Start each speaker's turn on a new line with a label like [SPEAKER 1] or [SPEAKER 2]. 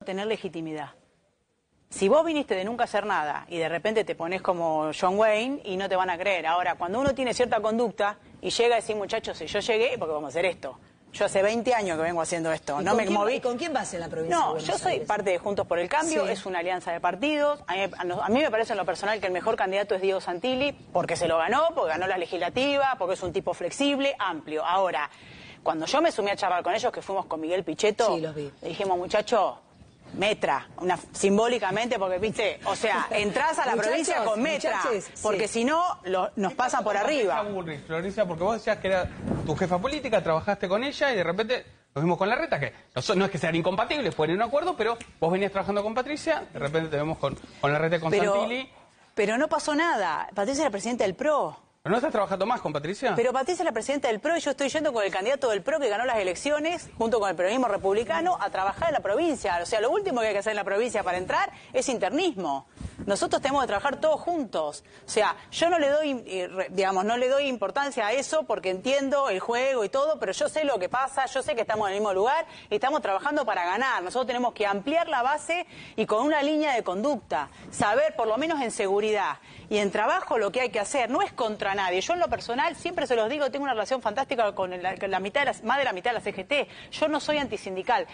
[SPEAKER 1] tener legitimidad. Si vos viniste de nunca hacer nada y de repente te pones como John Wayne y no te van a creer. Ahora, cuando uno tiene cierta conducta y llega a decir, muchachos, si yo llegué, porque vamos a hacer esto. Yo hace 20 años que vengo haciendo esto. No me moví.
[SPEAKER 2] ¿Con quién vas en la provincia de
[SPEAKER 1] No,
[SPEAKER 2] Buenos
[SPEAKER 1] yo soy
[SPEAKER 2] Aires?
[SPEAKER 1] parte de Juntos por el Cambio,
[SPEAKER 2] Sí.
[SPEAKER 1] es una alianza de partidos. A mí me parece en lo personal que el mejor candidato es Diego Santilli, porque se lo ganó, porque ganó la legislativa, porque es un tipo flexible, amplio. Ahora, cuando yo me sumí a charlar con ellos, que fuimos con Miguel Pichetto,
[SPEAKER 2] Sí, los vi.
[SPEAKER 1] le dijimos, muchachos, metra, simbólicamente, porque viste, o sea, entrás a la provincia con metra, porque si no, nos pasan por arriba.
[SPEAKER 3] Florencia, porque vos decías que era tu jefa política, trabajaste con ella y de repente nos vimos con Larreta, que no es que sean incompatibles, pueden ir a un acuerdo, pero vos venías trabajando con Patricia, de repente te vemos con Larreta y con Santilli.
[SPEAKER 1] Pero no pasó nada. Patricia es la presidenta del PRO.
[SPEAKER 3] ¿Pero no estás trabajando más con Patricia?
[SPEAKER 1] Pero Patricia es la presidenta del PRO y yo estoy yendo con el candidato del PRO que ganó las elecciones, junto con el peronismo republicano, a trabajar en la provincia. O sea, lo último que hay que hacer en la provincia para entrar es internismo. Nosotros tenemos que trabajar todos juntos. O sea, yo no le doy, no le doy importancia a eso porque entiendo el juego y todo, pero yo sé lo que pasa, yo sé que estamos en el mismo lugar y estamos trabajando para ganar. Nosotros tenemos que ampliar la base y con una línea de conducta, saber por lo menos en seguridad y en trabajo lo que hay que hacer. No es contra nadie. Yo en lo personal siempre se los digo, tengo una relación fantástica con más de la mitad de la CGT. Yo no soy antisindical.